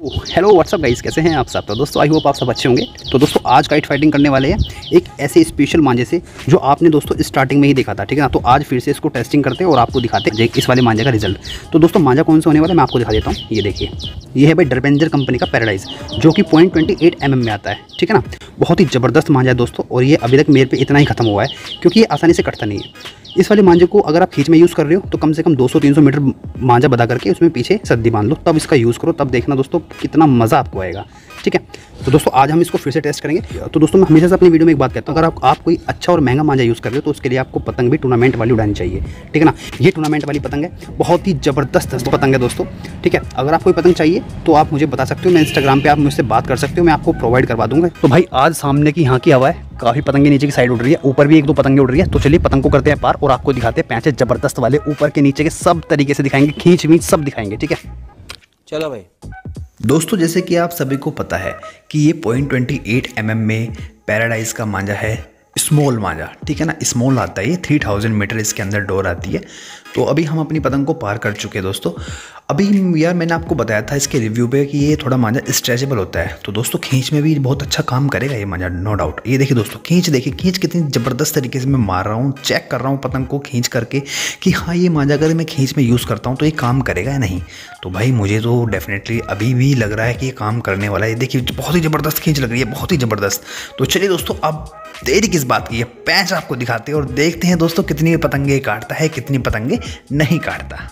Hello what's up guys, कैसे हैं आप सब। तो दोस्तों आई होप आप सब अच्छे होंगे। तो दोस्तों आज काइट फाइटिंग करने वाले हैं एक ऐसे स्पेशल मांझे से जो आपने दोस्तों स्टार्टिंग में ही देखा था, ठीक है ना। तो आज फिर से इसको टेस्टिंग करते हैं और आपको दिखाते हैं इस वाले मांझे का रिजल्ट। तो दोस्तों मांझा कौन सा होने वाला है मैं आपको दिखा देता हूँ। ये देखिए, ये है भाई डरबेंजर कंपनी का पैराडाइज जो कि 0.28 mm में आता है, ठीक है ना। बहुत ही ज़बरदस्त मांझा है दोस्तों, और ये अभी तक मेरे पे इतना ही खत्म हुआ है क्योंकि ये आसानी से कटता नहीं है। इस वाले मांझे को अगर आप खींच में यूज़ कर रहे हो तो कम से कम 200-300 मीटर मांझा बधा करके उसमें पीछे सद्दी बांध लो, तब इसका यूज़ करो, तब देखना दोस्तों कितना मज़ा आपको आएगा, ठीक है। तो दोस्तों आज हम इसको फिर से टेस्ट करेंगे। तो दोस्तों मैं हमेशा से अपनी वीडियो में एक बात कहता हूँ, अगर आप कोई अच्छा और महंगा मांझा यूज़ कर रहे हो तो उसके लिए आपको पतंग भी टूर्नामेंट वाली उड़ानी चाहिए, ठीक है ना। ये टूर्नामेंट वाली पतंग है, बहुत ही ज़बरदस्त पतंग है दोस्तों, ठीक है। अगर आपको पतंग चाहिए तो आप मुझे बता सकते हो, मैं इंस्टाग्राम पर आप मुझसे बात कर सकते हो, मैं आपको प्रोवाइड करवा दूँगा। तो भाई आज सामने की यहाँ की हवा है, काफ़ी पतंगे नीचे की साइड उड़ रही है, ऊपर भी 1-2 पतंगे उड़ रही है। तो चलिए पतंग को करते हैं पार और आपको दिखाते हैं पैंचे ज़बरदस्त वाले, ऊपर के नीचे के सब तरीके से दिखाएंगे, खींच वींच सब दिखाएंगे, ठीक है। चलो भाई। दोस्तों जैसे कि आप सभी को पता है कि ये 0.28 mm में पैराडाइज का मांझा है, स्मॉल मांझा, ठीक है ना। स्मॉल आता है ये, 3000 मीटर इसके अंदर डोर आती है। तो अभी हम अपनी पतंग को पार कर चुके हैं दोस्तों। अभी यार मैंने आपको बताया था इसके रिव्यू पे कि ये थोड़ा मांझा स्ट्रेचेबल होता है, तो दोस्तों खींच में भी बहुत अच्छा काम करेगा ये मांझा, नो डाउट। ये देखिए दोस्तों, देखिए खींच कितनी ज़बरदस्त तरीके से मैं मार रहा हूँ, चेक कर रहा हूँ पतंग को खींच करके कि हाँ ये मांझा अगर मैं खींच में यूज़ करता हूँ तो ये काम करेगा या नहीं। तो भाई मुझे तो डेफिनेटली अभी भी लग रहा है कि ये काम करने वाला है। देखिए बहुत ही ज़बरदस्त खींच लग रही है, बहुत ही ज़बरदस्त। तो चलिए दोस्तों अब देरी किस बात की है, पैंच आपको दिखाते हैं और देखते हैं दोस्तों कितनी पतंगे काटता है, कितनी पतंगे नहीं काटता।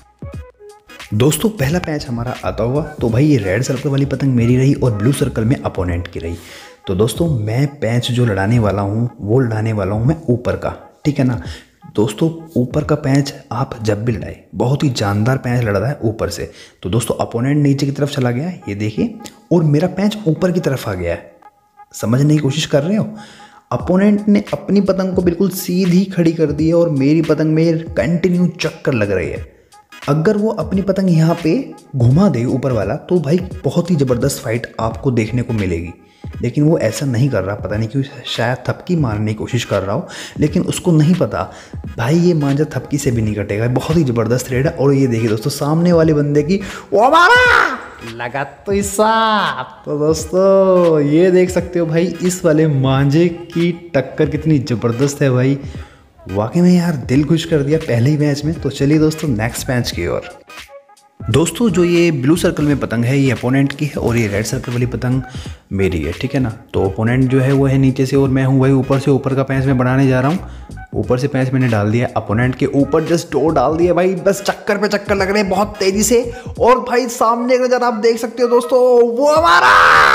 दोस्तों पहला पैंच हमारा आता हुआ तो भाई ये रेड सर्कल वाली पतंग मेरी रही और ब्लू सर्कल में अपोनेंट की रही। तो दोस्तों मैं पैंच जो लड़ाने वाला हूँ वो लड़ाने वाला हूँ मैं ऊपर का, ठीक है ना। दोस्तों ऊपर का पैंच आप जब भी लड़ाए, बहुत ही जानदार पैंच लड़ रहा है ऊपर से। तो दोस्तों अपोनेंट नीचे की तरफ चला गया है, ये देखिए, और मेरा पैंच ऊपर की तरफ आ गया है। समझने की कोशिश कर रहे हो, अपोनेंट ने अपनी पतंग को बिल्कुल सीधी खड़ी कर दी है और मेरी पतंग में कंटिन्यू चक्कर लग रही है। अगर वो अपनी पतंग यहाँ पे घुमा दे ऊपर वाला तो भाई बहुत ही ज़बरदस्त फाइट आपको देखने को मिलेगी, लेकिन वो ऐसा नहीं कर रहा, पता नहीं क्यों, शायद थपकी मारने की कोशिश कर रहा हो, लेकिन उसको नहीं पता भाई ये मांझा थपकी से भी नहीं कटेगा। बहुत ही ज़बरदस्त रेड है। और ये देखिए दोस्तों सामने वाले बंदे की वो मारा लगा तो हिसाब। तो दोस्तों ये देख सकते हो भाई इस वाले मांझे की टक्कर कितनी ज़बरदस्त है भाई, वाकई में यार दिल खुश कर दिया पहले ही मैच में। तो चलिए दोस्तों नेक्स्ट मैच की ओर। दोस्तों जो ये ब्लू सर्कल में पतंग है ये अपोनेंट की है और ये रेड सर्कल वाली पतंग मेरी है, ठीक है ना। तो अपोनेंट जो है वो है नीचे से और मैं हूँ भाई ऊपर से। ऊपर का पैंच मैं बढ़ाने जा रहा हूँ, ऊपर से पैंच मैंने डाल दिया, अपोनेंट के ऊपर जस्ट डोर डाल दिया भाई, बस चक्कर पे चक्कर लग रहे हैं बहुत तेजी से। और भाई सामने एक नजर आप देख सकते हो दोस्तों, वो हमारा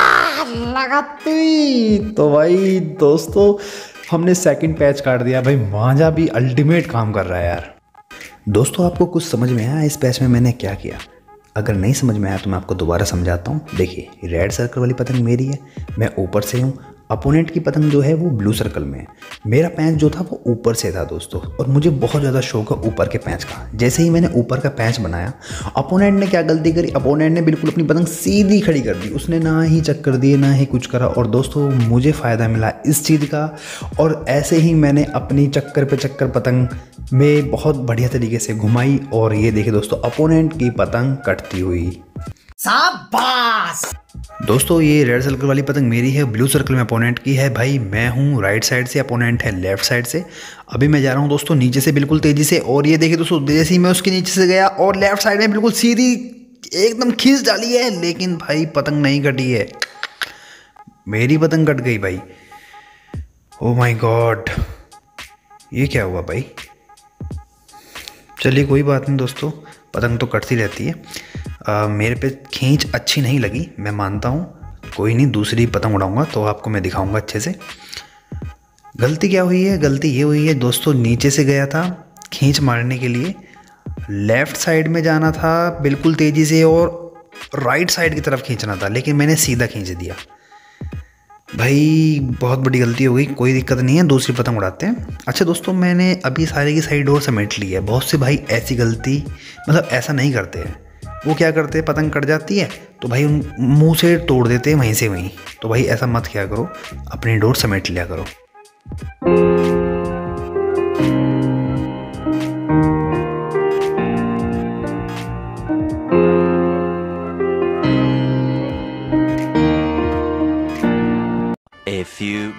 लगा। तो भाई दोस्तों हमने सेकंड पैच काट दिया भाई, मांझा भी अल्टीमेट काम कर रहा है यार। दोस्तों आपको कुछ समझ में आया इस पैच में मैंने क्या किया? अगर नहीं समझ में आया तो मैं आपको दोबारा समझाता हूँ। देखिए रेड सर्कल वाली पतंग मेरी है, मैं ऊपर से हूँ, अपोनेंट की पतंग जो है वो ब्लू सर्कल में है। मेरा पैंच जो था वो ऊपर से था दोस्तों, और मुझे बहुत ज़्यादा शौक है ऊपर के पैंच का। जैसे ही मैंने ऊपर का पैंच बनाया, अपोनेंट ने क्या गलती करी, अपोनेंट ने बिल्कुल अपनी पतंग सीधी खड़ी कर दी, उसने ना ही चक्कर दिए ना ही कुछ करा। और दोस्तों मुझे फ़ायदा मिला इस चीज़ का, और ऐसे ही मैंने अपनी चक्कर पे चक्कर पतंग में बहुत बढ़िया तरीके से घुमाई। और ये देखिए दोस्तों अपोनेंट की पतंग कटती हुई। शाबाश। दोस्तों ये रेड सर्कल वाली पतंग मेरी है, ब्लू सर्कल में अपोनेंट की है। भाई मैं हूँ राइट साइड से, अपोनेंट है लेफ्ट साइड से। अभी मैं जा रहा हूँ दोस्तों नीचे से बिल्कुल तेज़ी से, और ये देखिए दोस्तों जैसे ही मैं उसके नीचे से गया और लेफ्ट साइड में बिल्कुल सीधी एकदम खींच डाली है, लेकिन भाई पतंग नहीं कटी है, मेरी पतंग कट गई भाई। ओ माई गॉड, ये क्या हुआ भाई? चलिए कोई बात नहीं दोस्तों, पतंग तो कटती रहती है। मेरे पे खींच अच्छी नहीं लगी, मैं मानता हूँ, कोई नहीं, दूसरी पतंग उड़ाऊंगा तो आपको मैं दिखाऊंगा अच्छे से। गलती क्या हुई है? गलती ये हुई है दोस्तों, नीचे से गया था खींच मारने के लिए, लेफ़्ट साइड में जाना था बिल्कुल तेज़ी से और राइट साइड की तरफ खींचना था, लेकिन मैंने सीधा खींच दिया भाई, बहुत बड़ी गलती हो गई। कोई दिक्कत नहीं है, दूसरी पतंग उड़ाते हैं। अच्छा दोस्तों मैंने अभी सारे की सारी डोर समेट ली है। बहुत से भाई ऐसी गलती, मतलब ऐसा नहीं करते हैं, वो क्या करते हैं, पतंग कट जाती है तो भाई उन मुंह से तोड़ देते हैं वहीं से वहीं। तो भाई ऐसा मत किया करो, अपनी डोर समेट लिया करो।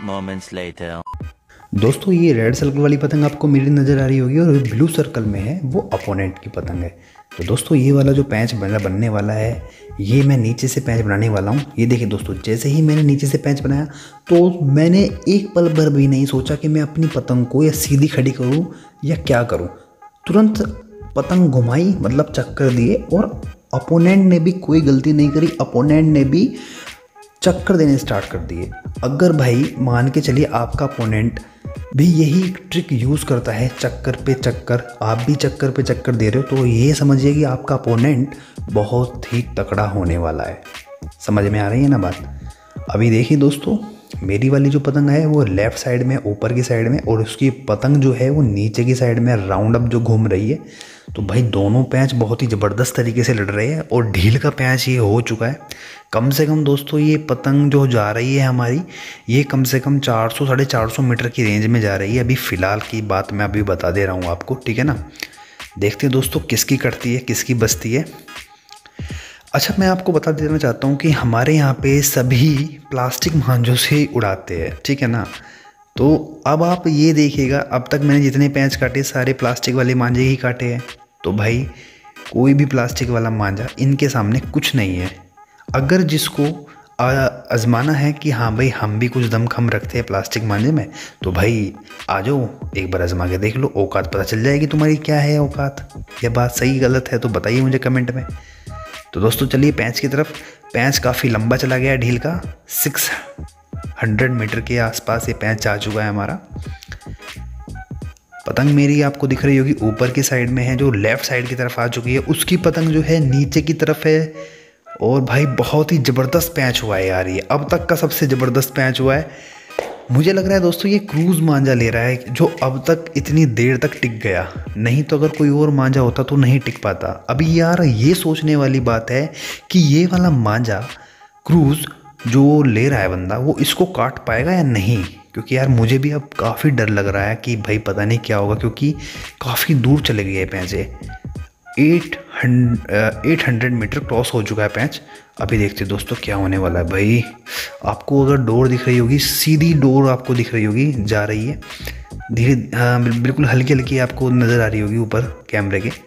moments later. दोस्तों ये रेड सर्कल वाली पतंग आपको मेरी नज़र आ रही होगी और ब्लू सर्कल में है वो अपोनेंट की पतंग है। तो दोस्तों ये वाला जो पैंच बनने वाला है ये मैं नीचे से पैंच बनाने वाला हूँ। ये देखिए दोस्तों, जैसे ही मैंने नीचे से पैंच बनाया तो मैंने एक पल भर भी नहीं सोचा कि मैं अपनी पतंग को या सीधी खड़ी करूँ या क्या करूँ। तुरंत पतंग घुमाई, मतलब चक्कर दिए, और अपोनेंट ने भी कोई गलती नहीं करी, अपोनेंट ने भी चक्कर देने स्टार्ट कर दिए। अगर भाई मान के चलिए आपका अपोनेंट भी यही ट्रिक यूज़ करता है, चक्कर पे चक्कर, आप भी चक्कर पे चक्कर दे रहे हो, तो ये समझिए कि आपका अपोनेंट बहुत ही तकड़ा होने वाला है। समझ में आ रही है ना बात। अभी देखिए दोस्तों, मेरी वाली जो पतंग है वो लेफ़्ट साइड में, ऊपर की साइड में, और उसकी पतंग जो है वो नीचे की साइड में राउंड अप जो घूम रही है। तो भाई दोनों पैंच बहुत ही ज़बरदस्त तरीके से लड़ रहे हैं और ढील का पैंच ये हो चुका है। कम से कम दोस्तों ये पतंग जो जा रही है हमारी, ये कम से कम 400 साढ़े 400 मीटर की रेंज में जा रही है। अभी फ़िलहाल की बात मैं अभी बता दे रहा हूँ आपको, ठीक है ना। देखते हैं दोस्तों किसकी कटती है किसकी बचती है। अच्छा, मैं आपको बता देना चाहता हूँ कि हमारे यहाँ पे सभी प्लास्टिक मांझों से उड़ाते हैं, ठीक है ना। तो अब आप ये देखिएगा, अब तक मैंने जितने पैंच काटे सारे प्लास्टिक वाले मांझे ही काटे हैं। तो भाई कोई भी प्लास्टिक वाला मांझा इनके सामने कुछ नहीं है। अगर जिसको आजमाना है कि हाँ भाई हम भी कुछ दमखम रखते हैं प्लास्टिक मांझे में, तो भाई आ जाओ, एक बार आजमा के देख लो, औकात पता चल जाएगी तुम्हारी क्या है औकात। यह बात सही गलत है तो बताइए मुझे कमेंट में। तो दोस्तों चलिए पैंच की तरफ। पैंच काफ़ी लंबा चला गया है ढील का, 600 मीटर के आसपास ये पैंच आ चुका है हमारा। पतंग मेरी आपको दिख रही होगी ऊपर की साइड में है, जो लेफ़्ट साइड की तरफ आ चुकी है। उसकी पतंग जो है नीचे की तरफ है। और भाई बहुत ही ज़बरदस्त पैंच हुआ है यार, ये अब तक का सबसे ज़बरदस्त पैंच हुआ है। मुझे लग रहा है दोस्तों ये क्रूज़ मांझा ले रहा है जो अब तक इतनी देर तक टिक गया, नहीं तो अगर कोई और मांझा होता तो नहीं टिक पाता। अभी यार ये सोचने वाली बात है कि ये वाला मांझा क्रूज़ जो ले रहा है बंदा, वो इसको काट पाएगा या नहीं। क्योंकि यार मुझे भी अब काफ़ी डर लग रहा है कि भाई पता नहीं क्या होगा, क्योंकि काफ़ी दूर चले गए हैं पैंचे। 800 मीटर क्रॉस हो चुका है पैंच। अभी देखते हैं दोस्तों क्या होने वाला है। भाई आपको अगर डोर दिख रही होगी, सीधी डोर आपको दिख रही होगी जा रही है धीरे, बिल्कुल हल्की हल्की आपको नज़र आ रही होगी ऊपर कैमरे के।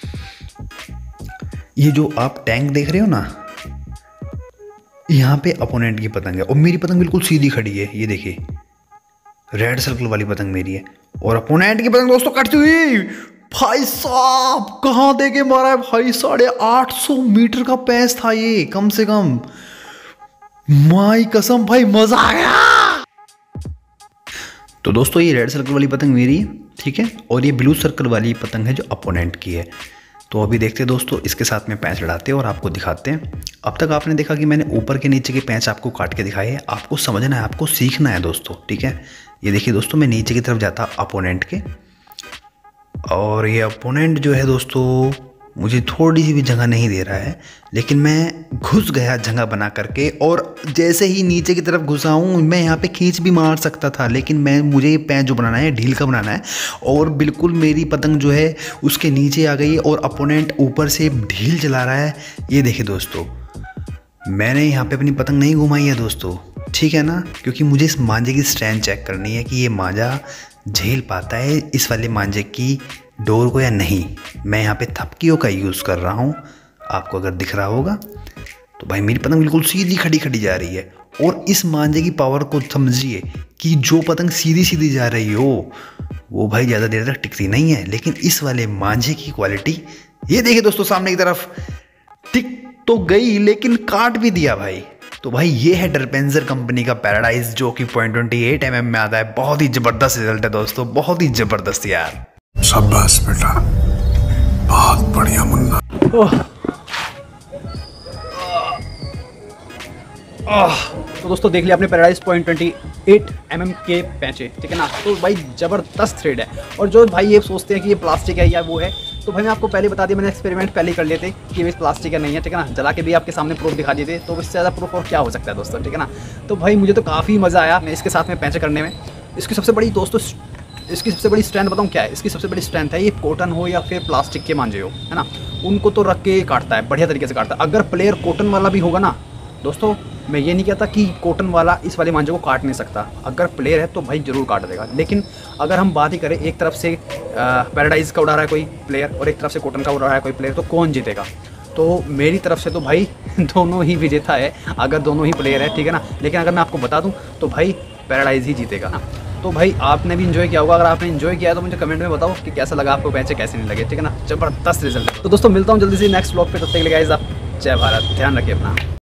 ये जो आप टैंक देख रहे हो ना, यहाँ पे अपोनेंट की पतंग है और मेरी पतंग बिल्कुल सीधी खड़ी है। ये देखिए रेड सर्कल वाली पतंग मेरी है और अपोनेंट की पतंग दोस्तों कटती हुई। भाई साहब कहाँ दे के मारा है भाई, 850 मीटर का पैंच था ये कम से कम। माई कसम भाई मजा आ गया। तो दोस्तों ये रेड सर्कल वाली पतंग मेरी है, ठीक है, और ये ब्लू सर्कल वाली पतंग है जो अपोनेंट की है। तो अभी देखते हैं दोस्तों, इसके साथ में पैंच लड़ाते हैं और आपको दिखाते हैं। अब तक आपने देखा कि मैंने ऊपर के नीचे के पैंच आपको काट के दिखाए हैं। आपको समझना है, आपको सीखना है दोस्तों, ठीक है। ये देखिए दोस्तों, मैं नीचे की तरफ जाता अपोनेंट के, और ये अपोनेंट जो है दोस्तों मुझे थोड़ी सी भी जगह नहीं दे रहा है, लेकिन मैं घुस गया जगह बना करके। और जैसे ही नीचे की तरफ घुसा हूँ, मैं यहाँ पे खींच भी मार सकता था, लेकिन मुझे ये पैंच जो बनाना है ढील का बनाना है, और बिल्कुल मेरी पतंग जो है उसके नीचे आ गई और अपोनेंट ऊपर से ढील चला रहा है। ये देखिए दोस्तों, मैंने यहाँ पे अपनी पतंग नहीं घुमाई है दोस्तों, ठीक है ना, क्योंकि मुझे इस मांझे की स्ट्रेंथ चेक करनी है कि ये मांझा झेल पाता है इस वाले मांझे की डोर को या नहीं। मैं यहाँ पे थपकियों का यूज़ कर रहा हूँ, आपको अगर दिख रहा होगा। तो भाई मेरी पतंग बिल्कुल सीधी खड़ी खड़ी जा रही है, और इस मांझे की पावर को समझिए कि जो पतंग सीधी सीधी जा रही हो वो भाई ज़्यादा देर तक टिकती नहीं है, लेकिन इस वाले मांझे की क्वालिटी, ये देखिए दोस्तों सामने की तरफ, टिक तो गई लेकिन काट भी दिया भाई। तो भाई ये है डरपेंजर कंपनी का पैराडाइज जो कि 0.28 mm में आता है। बहुत ही ज़बरदस्त रिजल्ट है दोस्तों, बहुत ही ज़बरदस्त यार। शाबाश बेटा, बहुत बढ़िया मुन्ना। तो दोस्तों देख लिया आपने पैराडाइज 0.28 mm के पैंचे, ठीक है ना। तो भाई ज़बरदस्त थ्रेड है। और जो भाई ये सोचते हैं कि ये प्लास्टिक है या वो है, तो भाई मैं आपको पहले बता दिया, मैंने एक्सपेरिमेंट पहले कर लिए थे कि ये प्लास्टिक है नहीं है, ठीक है ना। जला के भी आपके सामने प्रूफ दिखा दिए थे, तो इससे ज़्यादा प्रूफ और क्या हो सकता है दोस्तों, ठीक है ना। तो भाई मुझे तो काफ़ी मज़ा आया मैं इसके साथ में पैंचे करने में। इसकी सबसे बड़ी दोस्तों, इसकी सबसे बड़ी स्ट्रेंथ बताऊँ क्या है, इसकी सबसे बड़ी स्ट्रेंथ है ये कॉटन हो या फिर प्लास्टिक के मांझे हो, है ना, उनको तो रख के काटता है, बढ़िया तरीके से काटता है। अगर प्लेयर कॉटन वाला भी होगा ना, दोस्तों मैं ये नहीं कहता कि कॉटन वाला इस वाले मांझे को काट नहीं सकता, अगर प्लेयर है तो भाई ज़रूर काट देगा। लेकिन अगर हम बात ही करें, एक तरफ से पैराडाइज का उड़ा रहा है कोई प्लेयर और एक तरफ से कॉटन का उड़ा रहा है कोई प्लेयर, तो कौन जीतेगा? तो मेरी तरफ से तो भाई दोनों ही विजेता है, अगर दोनों ही प्लेयर है, ठीक है ना। लेकिन अगर मैं आपको बता दूं तो भाई पैराडाइज ही जीतेगा ना। तो भाई आपने भी इन्जॉय किया होगा, अगर आपने इन्जॉय किया तो मुझे कमेंट में बताओ कि कैसा लगा आपको मैच, कैसे नहीं लगे, ठीक है ना। ज़बरदस्त रिजल्ट। तो दोस्तों मिलता हूँ जल्दी से नेक्स्ट व्लॉग पे, तब तक के लिए गाइस आप जय भारत, ध्यान रखिए अपना।